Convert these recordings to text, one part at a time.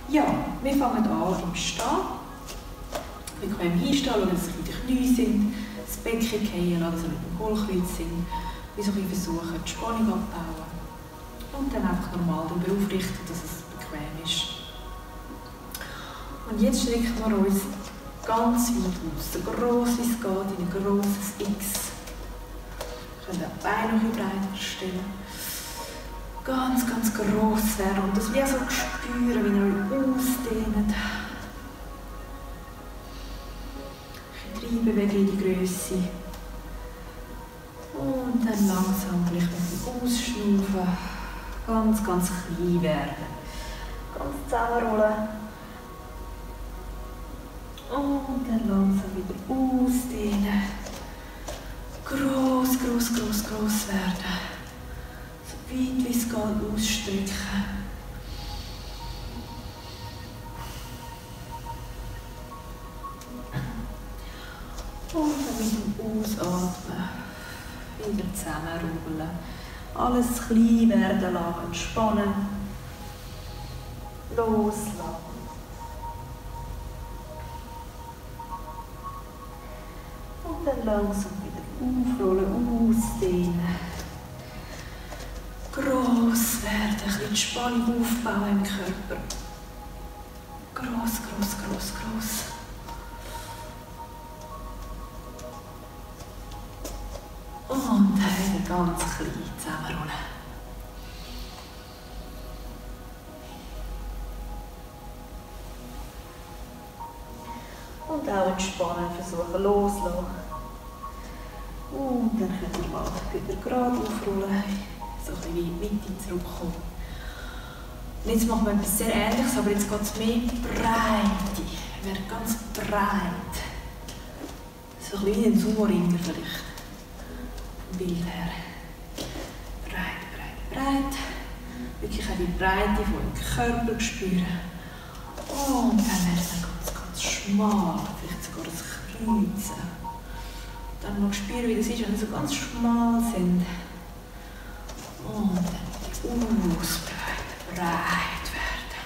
Ja, wir fangen an im Stehen. Bequem hinstehen, schauen, dass die Knie sind, das Becken fallen lassen, dass wir mit dem Hohlkreuz sind. Wir versuchen, die Spannung abzubauen. Und dann einfach normal darüber aufrichten, dass es bequem ist. Und jetzt strecken wir uns ganz weit aus, so gross wie es geht, in ein grosses X. Wir können die Beine noch ein bisschen breiter stellen. Ganz, ganz gross werden und das wie so spüren, wie ihr euch ausdehnt. Ein bisschen reinbewegen in die Grösse. Und dann langsam vielleicht ein bisschen ausschnaufen. Ganz, ganz klein werden. Ganz zusammenrollen. Und dann langsam wieder ausdehnen. Gross, gross, gross, gross werden. So weit wie es geht ausstrecken. Und dann mit dem Ausatmen wieder zusammenrubbeln. Alles klein werden lassen, entspannen. Loslassen. Und dann langsam wieder aufrollen, ausdehnen. Gross werden, ein bisschen die Spannung aufbauen im Körper. Gross, gross, gross, gross. Und dann wieder ganz klein zusammenrollen. Und auch entspannen, versuchen loslassen. Und dann könnt ihr mal wieder gerade aufrollen, so ein bisschen in die Mitte zurückkommen. Und jetzt machen wir etwas sehr Ähnliches, aber jetzt geht es mehr Breite. Wir werden ganz breit. So ein bisschen wie ein Sumo-Ringer vielleicht. Vom Bild her. Breit, breit, breit. Wirklich auch die Breite von eurem Körper spüren. Und dann werden wir ganz, ganz schmal. Vielleicht sogar ein Kreuzen. Dann mal spüren, wie das ist, wenn sie so ganz schmal sind. Und dann ausbreiten, breit werden.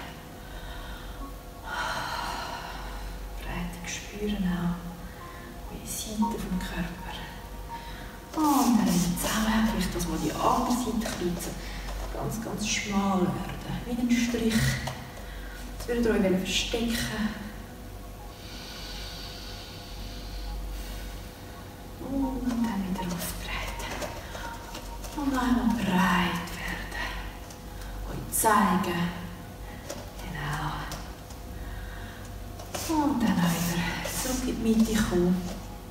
Breite spüren auch wie die Seite vom Körper. Und dann wieder zusammen, vielleicht das mal die andere Seite kreuzen. Ganz, ganz schmal werden, wie ein Strich. Das würdet ihr euch verstecken. Und dann wieder ausbreiten. Und einmal breit werden. Euch zeigen. Genau. Und dann auch wieder zurück in die Mitte kommen.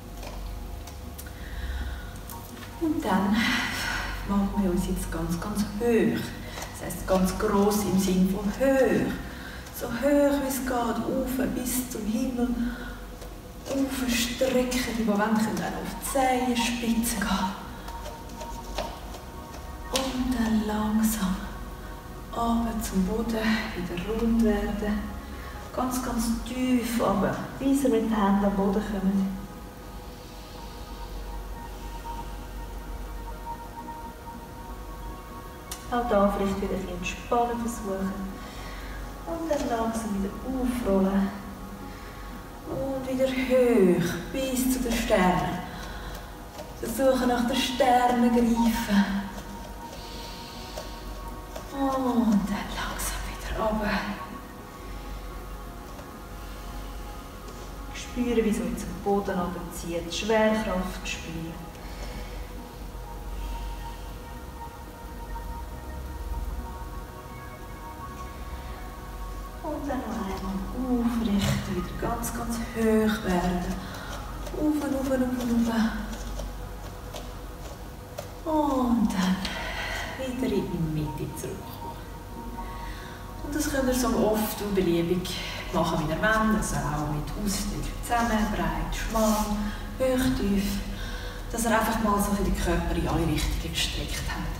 Und dann machen wir uns jetzt ganz, ganz hoch. Das heisst ganz gross im Sinn von hoch. So hoch wie es geht, rauf bis zum Himmel. Aufstrecken, die Wände können dann auf die Zehenspitzen gehen. Und dann langsam runter zum Boden, wieder rund werden. Ganz, ganz tief runter, bis ihr mit den Händen am Boden kommt. Auch da vielleicht wieder ein bisschen entspannen versuchen. Und dann langsam wieder aufrollen. Und wieder hoch, bis zu den Sternen. Versuchen nach den Sternen greifen. Und dann langsam wieder runter. Spüren, wie es euch zum Boden runterzieht. Die Schwerkraft spüren. Und dann noch einmal aufrichten, wieder ganz, ganz hoch werden. Auf, auf, auf, auf. Und dann wieder in die Mitte zurückkommen. Und das könnt ihr so oft und beliebig machen, wie ihr wollt. Also auch mit Ausdruck zusammen, breit, schmal, hoch, tief. Dass ihr einfach mal so den Körper in alle Richtungen gestreckt habt.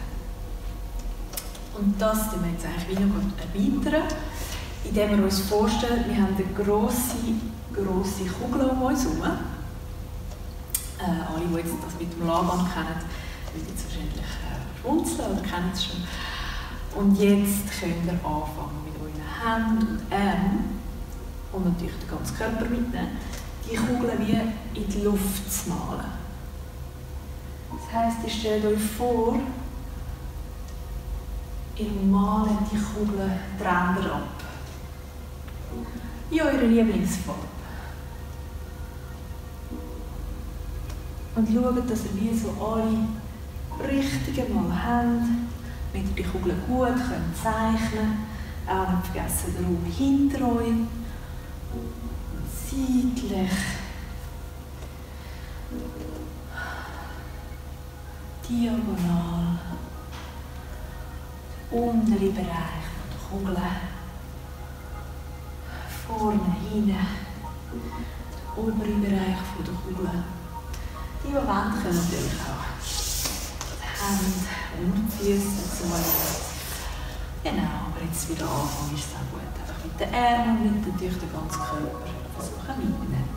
Und das tun wir jetzt eigentlich wieder erweitern. Indem wir uns vorstellen, wir haben eine grosse Kugel um uns herum. Alle, die jetzt das mit dem Laban kennen, würden jetzt wahrscheinlich schmunzeln oder kennen es schon. Und jetzt könnt ihr anfangen mit euren Hände und Arme und natürlich den ganzen Körper mitnehmen, die Kugeln wie in die Luft zu malen. Das heisst, ihr stellt euch vor, ihr malt die Kugeln die Ränder ab. In eurer Lieblingsfarbe. Und schaut, dass ihr wie so alle richtigen Mal habt, damit ihr die Kugeln gut zeichnen könnt. Auch nicht vergessen den Raum hinter euch. Seitlich. Diagonal. Der untere Bereich der Kugeln. Vorne, hinten. Der obere Bereich der Kugeln. Die wollen, können natürlich auch die Hände und die Füße zumachen. Genau, aber jetzt wieder anfangen ist es auch gut. Einfach mit den Armen und natürlich den ganzen Körper versuchen mitnehmen.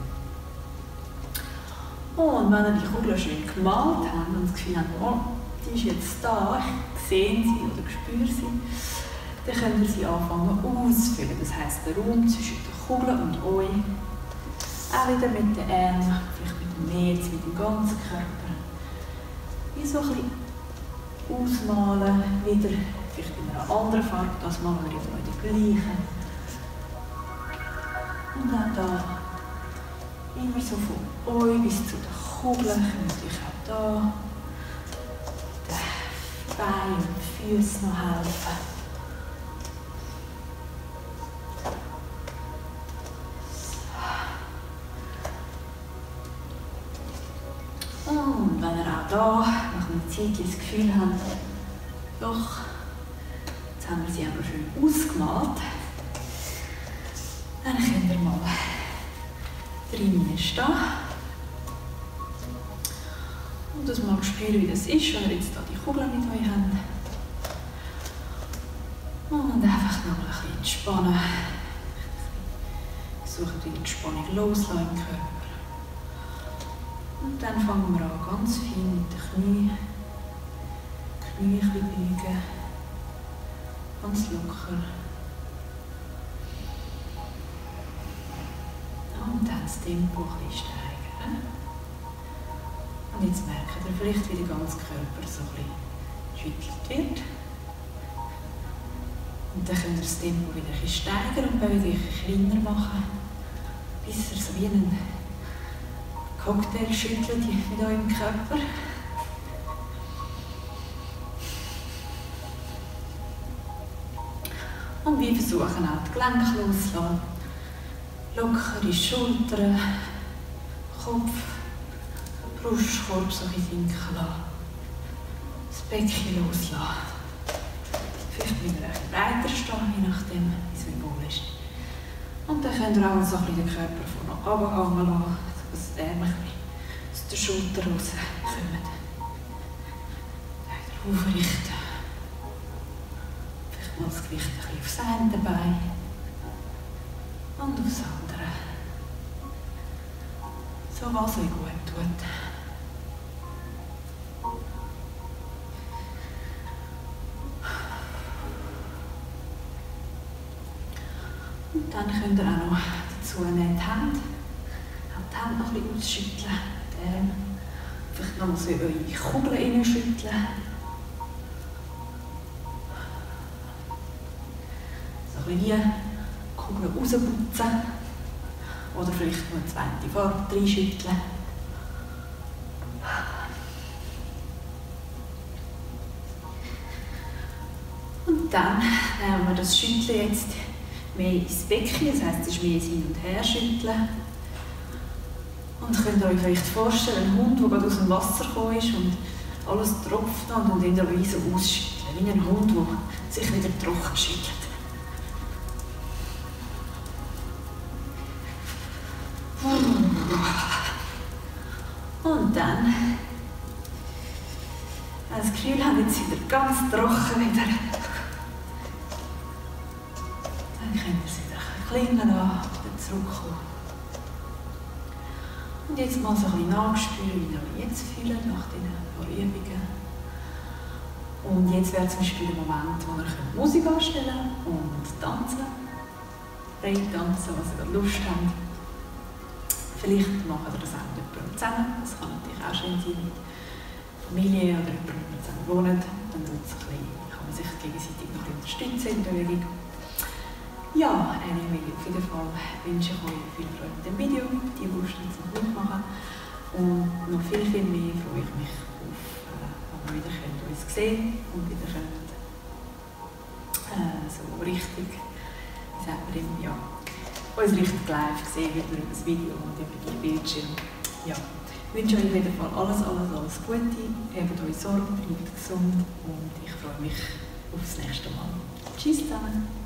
Und wenn ihr die Kugel schön gemalt habt und das Gefühl habt, oh, die ist jetzt da, ich sehe sie oder spüre sie, dann könnt ihr sie anfangen auszufüllen. Das heisst, der Raum zwischen den Kugeln und euch, auch wieder mit den Armen, vielleicht mit dem Herz, mit dem ganzen Körper. Wie so ein bisschen ausmalen, wieder vielleicht in einer anderen Farbe, das mal wieder in der gleichen. Und auch da, immer so von euch bis zu den Kugeln, könnt ihr euch auch da den Beinen und Füßen noch helfen. Und wenn ihr auch da nach einer Zeit das Gefühl habt, doch, jetzt haben wir sie aber schön ausgemalt, dann könnt ihr mal drinnen stehen und das mal spüren, wie das ist, wenn ihr jetzt hier die Kugeln mit euch habt. Und einfach noch ein bisschen entspannen. Versucht wieder die Spannung loszulassen im Körper. Und dann fangen wir an, ganz fein mit den Knien. Knie ein bisschen beugen. Ganz locker. Und dann das Tempo ein bisschen steigern. Und jetzt merkt ihr vielleicht, wie der ganze Körper so ein bisschen geschüttelt wird. Und dann könnt ihr das Tempo wieder ein bisschen steigern und bei euch kleiner machen, bis ihr so wie einen Cocktail schüttelt mit eurem Körper. Und wir versuchen auch die Gelenke loszulassen. Lockere Schultern, Kopf, Brustkorb so ein bisschen sinken lassen. Das Becken loslassen. Vielleicht wieder ein breiter stehen, je nachdem, wie es wohl ist. Und dann könnt ihr auch so ein bisschen den Körper von oben runterhängen lassen, dass die Arme aus der Schulter rauskommen. Wieder aufrichten. Vielleicht mal das Gewicht ein bisschen aufs eine Bein und aufs andere. So was euch gut tut. Und dann könnt ihr auch noch dazu die Hände, die Hände noch ein bisschen ausschütteln, die Arme. Vielleicht noch mal so in eure Kugeln hineinschütteln. So ein bisschen wie Kugeln rausputzen. Oder vielleicht noch eine zweite Farbe reinschütteln. Und dann nehmen wir das Schütteln jetzt mehr ins Becken, das heisst, es ist mehr hin und her schütteln. Und könnt ihr euch vielleicht vorstellen, ein Hund, der gerade aus dem Wasser gekommen ist und alles tropft und in der Weise ausschütteln, wie ein Hund, der sich wieder trocken schüttelt. Und dann, wenn ihr das Gefühl habt, jetzt wieder ganz trocken wieder, dann könnt ihr es wieder klingen lassen, wieder zurückkommen. Und jetzt mal so ein bisschen nachspüren, wie ihr euch jetzt fühlt nach diesen paar Übungen. Und jetzt wäre zum Beispiel der Moment, wo ihr Musik anstellen und tanzen könnt. frei tanzen, was ihr gerade Lust habt. Vielleicht machen wir das auch mit jemandem zusammen. Das kann natürlich auch schön sein mit Familie oder jemandem, der zusammen wohnt. Dann kann man sich gegenseitig noch unterstützen in der Bewegung. Ja, anyway, auf jeden Fall wünsche ich euch viel Freude mit dem Video, die Lust jetzt noch mitmachen. Und noch viel, viel mehr freue ich mich auf, wenn wir wieder uns sehen und wieder so richtig, wie sagt man eben, ja, uns richtig live sehen, wieder über das Video und über die Bildschirme. Ja, ich wünsche euch auf jeden Fall alles Gute, habt euch Sorge, bleibt gesund und ich freue mich auf das nächste Mal. Tschüss zusammen!